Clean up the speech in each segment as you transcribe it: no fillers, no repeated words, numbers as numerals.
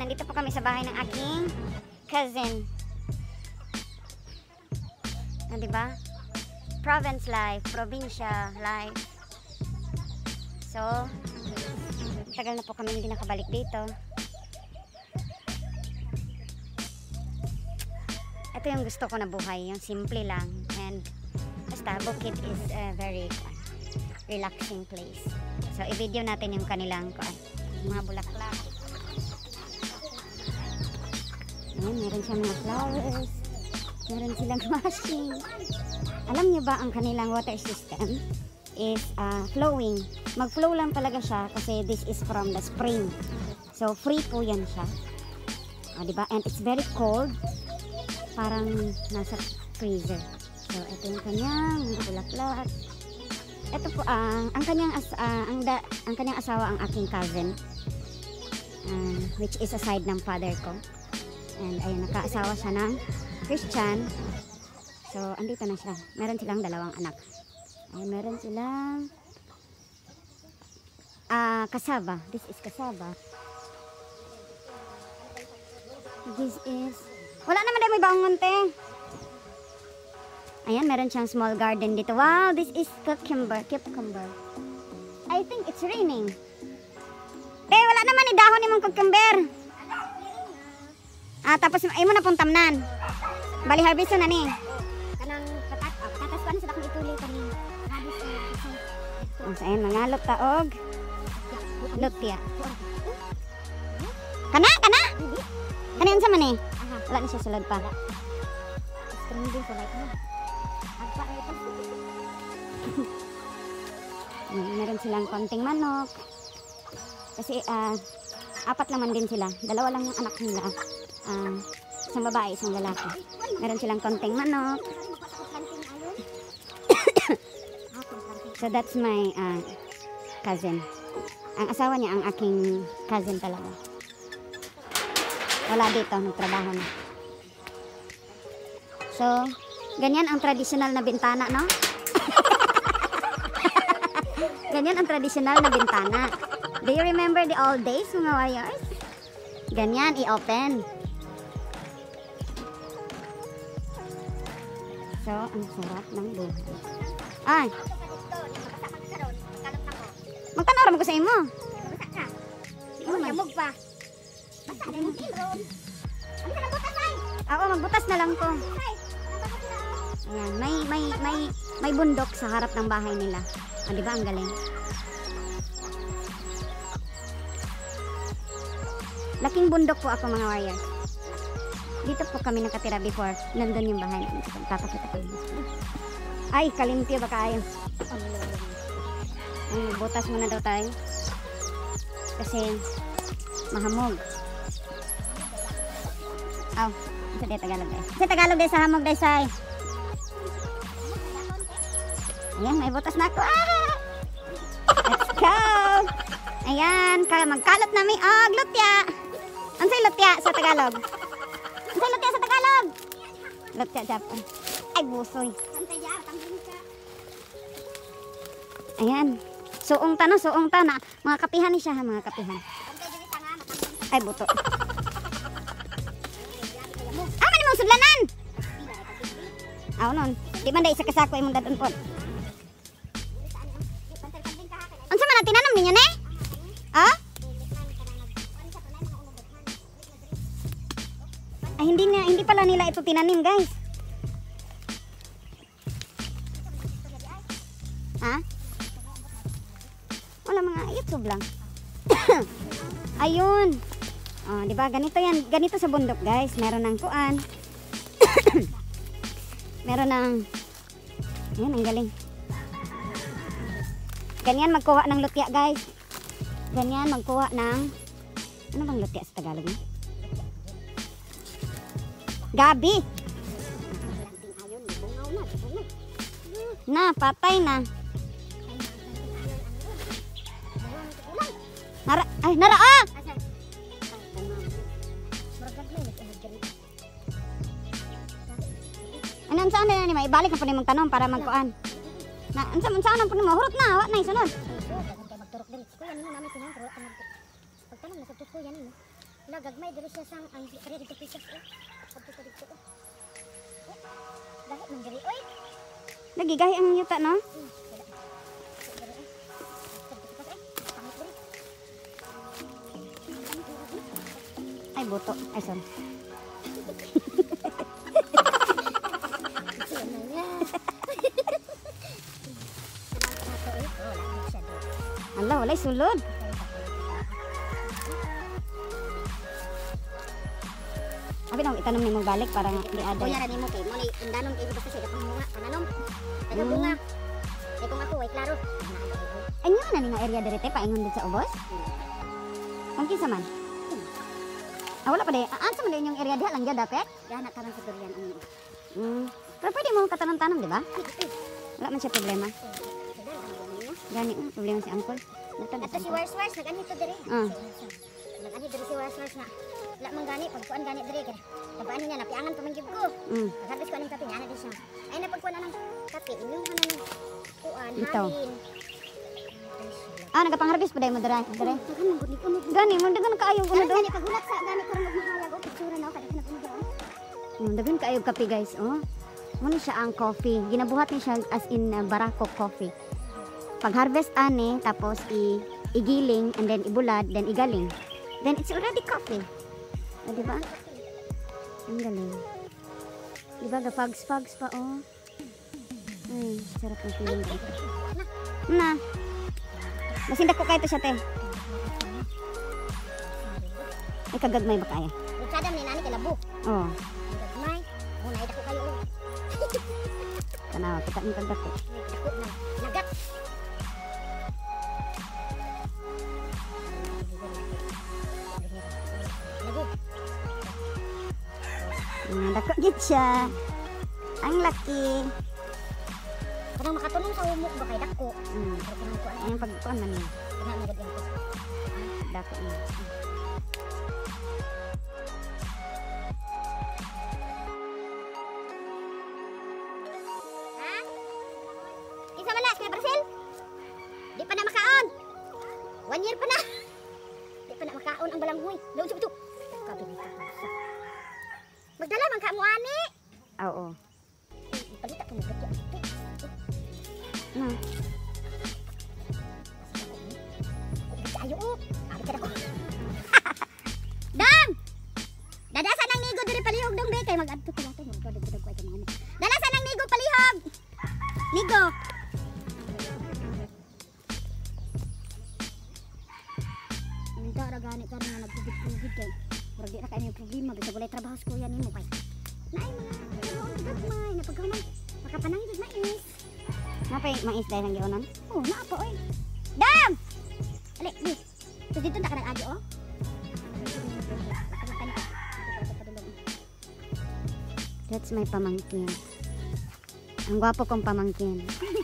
nandito po kami sa bahay ng aking cousin. Diba? Province life, probinsya life. So, tagal na po kami hindi nakabalik dito. Ito yung gusto ko na buhay, yung simple lang. And basta Bukid is a very relaxing place. So, i-video natin yung kanilang mga bulaklak. Ayan, meron siya mga flowers. Meron silang machine. Alam niyo ba ang kanilang water system is flowing. Mag-flow lang talaga siya kasi this is from the spring. So free po yan siya. Diba? And it's very cold. Parang nasa freezer. So ito yung kanyang bulaklak. Ito po ang kanyang asawa ang aking cousin. Which is aside ng father ko. And ayun, nakaasawa siya ng Christian. So, andito na siya. Meron silang dalawang anak. Ay, meron silang kasaba. This is kasaba. This is wala naman dahil may bangon, te. Ayan, meron siyang small garden dito. Wow, this is cucumber. I think it's raining. Te, wala naman ni dahon ni mong cucumber. Tapos ay mo na pong tamnan. Bali harvest na ni. Kanang patatas ko ano sa dakong ituloy kani. So ayan mga taog. Lutya. Kana. Kani unsa man ni? Wala ni siya sulod pa. Trending ko like mo. Agpa na ito. Meron silang konting manok. Kasi apat naman din sila. Dalawa lang yung anak nila. Isang babae, isang lalaki. Meron silang konting manok. So that's my cousin. Ang asawa niya ang aking cousin talaga. Wala dito, nagtrabaho na. So, ganyan ang traditional na bintana, no? Ganyan ang traditional na bintana. Do you remember the old days, mga warriors? Ganyan, i-open. So, ang sarap ng buhay. Ay! Magtanong mo ko sa imo. Yamog pa. Ako, magbutas na lang ko. Ayan, may bundok sa harap ng bahay nila. Di ba ang galing? Laking bundok po ako, mga warriors. Dito po kami nakatira before. Nandun yung bahay namin. Papakita ko. Ay, kalimpyo ba kayo? Butas muna daw tayo. Kasi mahamog. Aw, isa di Tagalog guys. Isa Tagalog guys sa hamog guys ay. Ayan, may butas na ako. Let's go! Ayan, magkalot namin. Lutya! Ansay lutya sa Tagalog? Ansay lutya sa Tagalog? Lutya Japan. Ay, busoy. Ayan. Suong ta. Mga kapihan ni siya ha, mga kapihan. Ay, buto. Man imong sudlanan. Nun. Di man dai isa kasako imong dadon pod. Unsa man tinanong ninyo ne? Ay, hindi pala nila ito tinanim, guys. Wala, mga YouTube lang. Ayun. Di ba? Ganito yan. Ganito sa bundok, guys. Meron ng kuan. Meron ng ayan, ang galing. Ganyan magkuha ng lutya, guys. Ganyan magkuha ng ano bang lutya sa Tagalog? Gabi. Na, patay na. Nara. Ano saan na ni maibalik na po ni mong tanom para magkuan. Na saan na po ni mo hurot na, wa na isunod. La gagmay diri siya sang ang kare dito pisas eh. Sabto ka dito. Dahil man diri oy. Nagigahi ang yuta, no? Ay, buto. Ay, sorry. Ala, walay sulod. Abi nang itanong ni mo balik para nga di ada. Kuya ra nimo kay mo ni undanon kay basta siya kapang bunga kananom. Taga bunga. Kay kung ako way klaro. Anyo na ni nga area diri te paingon dito sa ubos? Kung kinsa man? Wala pa de. Asa man din yung area diha lang gyud dapat? Gana karon sa durian ani. Pero pwede mo katanong-tanong, di ba? Wala man siya problema. Gani, problema si Uncle. Ato si Wars nagani to diri. Nagani diri si Wars na. Wala man gani pagkuan gani diri kay. Tabaan niya napiangan pa man gyud ko. Paghabis ko aning kape niya na di siya. Ay napagkuan na ng kape inyong hanan kuan Ito. halin. Nagapang-harvest pa dahil mo dira. Gani, mo dagan kaayo ko na do. Gani pagulat sa gani karon magmahayag o picture na kada kana kuno. Dagan kaayo kape guys, oh. Muna siya ang coffee. Ginabuhat ni siya as in Barako coffee. Pag-harvest ani, tapos igiling, and then ibulad, then igaling. Then it's already coffee. Di ba? Ang galing. Di ba, gapags-pags pa, oh. Ay, sarap ng feeling ko. Na. Masindak ko kayo to siya, te. Ay, kagagmay ba kaya? Lutsada man ni nani kay labo. Oo. Gagmay. Mo na dako kayo. Tanaw, kita mo kagdako. Dako na. Lagat. Dako gid siya. Ang laki. Parang makatulong sa umok ba kay dako. Ang pagkuan man niya. Kana mo gud yan. Dako niya. Ha? Isa man last kay Brazil? Di pa na makaon. 1 year pa na. Di pa na makaon ang balanghoy. Daw ito. Kabinita ko sa. Magdala man ka mo ani. Oo. Palita ko mo gud. Na. Ayo oh. Abi ka dako. Dam! Dadasa nang nigo diri palihog dong be kay mag-adto ko nato mo ko ko ay kanina. Dadasa nang nigo palihog. Nigo. Minta ra gani ka nga nagtugid-tugid kay. Murag di ra kay may problema bisa walay trabaho sa kuya nimo kay. Naay mga gagmay na pagkamay. Makapanang jud mais. Napay mais dahil ang gionon. Oh, naa pa oy. Dam! Ali, di. So dito ta ka nag-agi oh. That's my pamangkin. Ang gwapo kong pamangkin.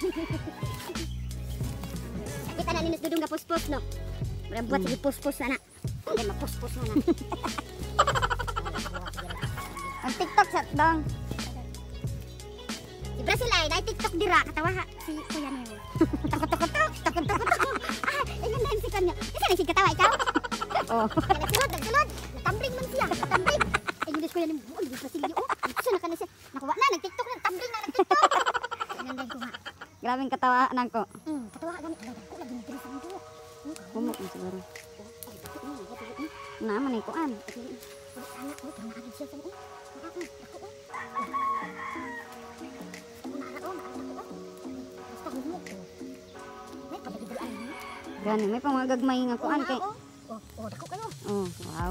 Kita na ninis dudong gapuspos no. Murag buat sige puspos na na. Hindi mapuspos na na. Ang TikTok sa dong. Si Brazil ay dahil TikTok dira katawa si kuya niyo. Takot. Ayun na si kanya. Isa na si katawa ikaw. Oh. Nagsulod. Natambling man siya. Natambling. Ayun na si kuya niyo. Oh, di Brazil yun. Isa na ka na siya. Nakuha na, nag-TikTok na. Natambling na, nag-Tiktok. Nanday ko nga. Grabing katawaan ko. Katawa gani. Ako lagi nagdiri sa mundo. Humok na siguro. Naman ay kuan. Anak ko, pangagid siya sa mo. Ako. Basta humok ko. May pabagidaan mo. Gani, may pang mga gagmay nga kuan kay. Dako kayo. Oh, wow.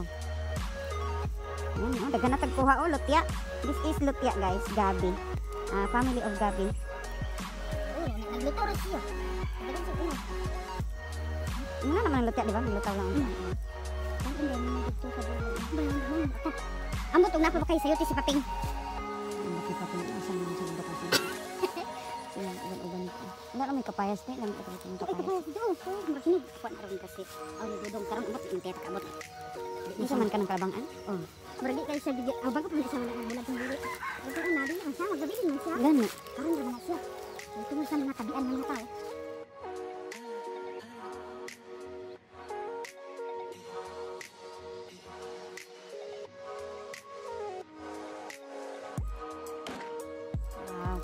Yan, dagan na tagkuha oh, lutya. This is lutya guys, Gabi. Family of Gabi. Nagluto rin siya. Dagan sa una. Ano naman ang lutya, di ba? Lutaw lang. Ang hindi mo nagluto sa buwan. Amo tong napa kay sayo ti si Paping. Ang laki pa pin asa naman sa bata kasi. Yan, uban ko. Wala na may kapayas te, lang ito yung kapayas. Markinig kuan karon kasi. Aw ni dudong karon abot yung teta kabot. Isa man ka ng kabangan? Oh. Margi kay sa bigyan. Aw bago pa sa mga bulag ng bulit. Ito na din ang siya, magabi din man siya. Gani. Karon ra man siya. Ito mo sa mga tabian ng tao.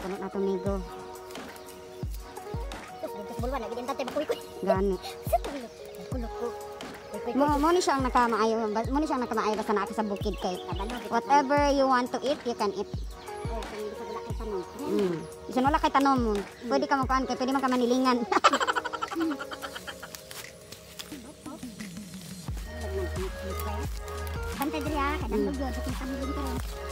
puno na tumigo. Terus dito sa bulwan lagi din tatay makuy-kuy. Gani. Kulok ko. Mo ni siyang nakamaayo, mo ni siyang nakamaayo basta naa ka sa bukid kay whatever you want to eat, you can eat. Oh, kung hindi sa wala kay tanom. Bisan wala kay tanom mo. Pwede ka magkuan kay pwede man ka manilingan. Bantay diri ha, kadang lugyo sa kitang lugyo ko.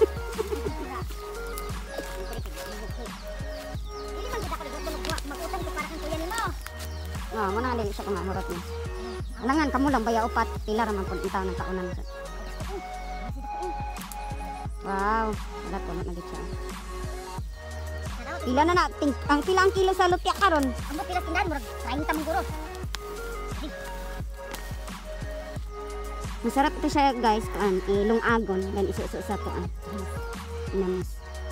Dili man kita ko lugyo mag-utang ko para kang kuya nimo. Mo na dili siya kumamurot ni. Alangan kamo lang baya upat pila ra man pud intaw ng kaunan sa. Wow, wala ko na gid siya. Pila na ang pila ang kilo sa lupya karon. Amo pila tindahan murag 30 man guro. Masarap ito siya guys, kuan ilong agon dan isuso sa kuan. Inamis.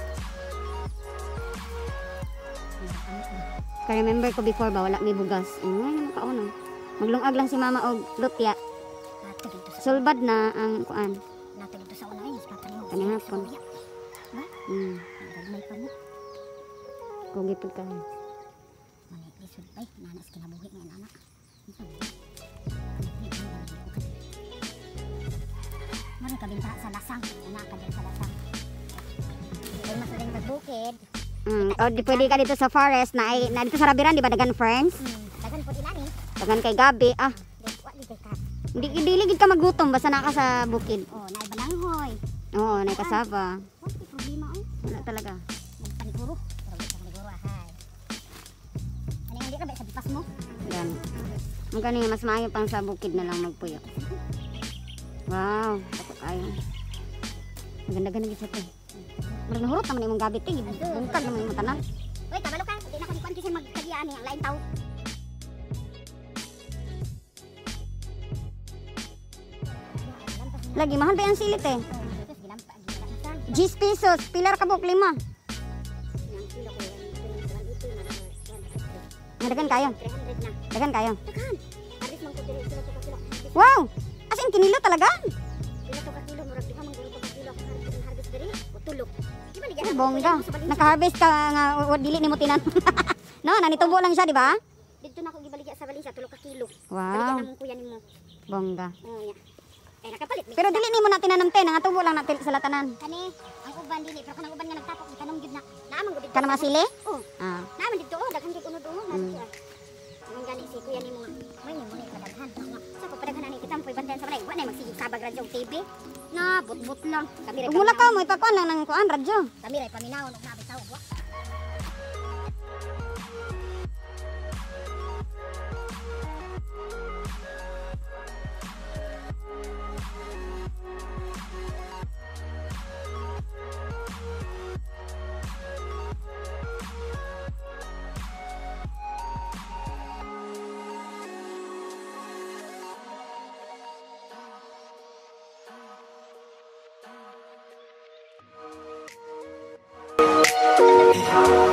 Kaya remember ko before ba wala may bugas. Ngayon kauna. Maglungag lang si mama og lupya. Sulbad na ang kuan. Nato dito sa unay, sa kanimo. Kani hapon. Ba? May pa mo. Kugi pud ka. Mani lisod ay nanas kinabuhi ng anak. Mari ka binta sa lasang, anak ka dyan sa lasang. Ay mas rin magbukid. O di pwede ka dito sa forest na dito sa Rabiran di ba dagan ferns? Dagan po ilani. Dagan kay gabi. Wali kay ka. Hindi gid ka magutom basta na ka sa bukid. Oh, naay balanghoy. Oo, nay kasaba. Wala problema ay. Wala talaga. Magpaniguro. Pero di ka paniguro hay. Ano hindi ka ba sa bipas mo? Yan. Magkano mas maayo pang sa bukid na lang magpuyo. Wow, ako kayo. Maganda-ganda gid sa to. Murag nahurot naman imong gabi ting, bungkag naman imong tanan. Oy, kabalo ka. Di na ko kuan kasi magkagian ang lain taw. Lagi mahal ba ang silit eh? Terus gilampa gilampa. 10 pesos, pilar ka buk 5. Yang kilo ko yan. Dagan kayo. 300 na. Dagan kayo. Dagan. Aris man ko diri kilo to ka kilo. Wow! As in kinilo talaga? Kilo to ka kilo murag di ka man gulo to ka kilo ako harvest diri. O tulog. Di ba Ay, bongga. Naka-harvest ka nga dili nimo tinan. No, nanitubo lang siya, di ba? Dito na ako gibaligya sa balisa 3 ka kilo. Wow. Baligyan namong kuya nimo. Bongga. Oh, ya. Ay nakapalit. Pero dili nimo na tinanom te, nangatubo lang natin sa latanan. Kani ang uban dili pero kanang uban nga nagtapok itanong gid na. Naamang gud dito. Kana masili? Oh. Ah. Naaman dito oh, daghan gid unod oh. Ang gani si kuya nimo nga. May nimo ni kadaghan. Sa ko padaghan ani kita mo'y bantayan sa balay. Wa na magsigig sabag radyo TV. Na but lang. Kami ra. Ug mula ka mo ipakuan lang ng kuan radyo. Kami ra paminawon og nabi tawag wa. Yeah.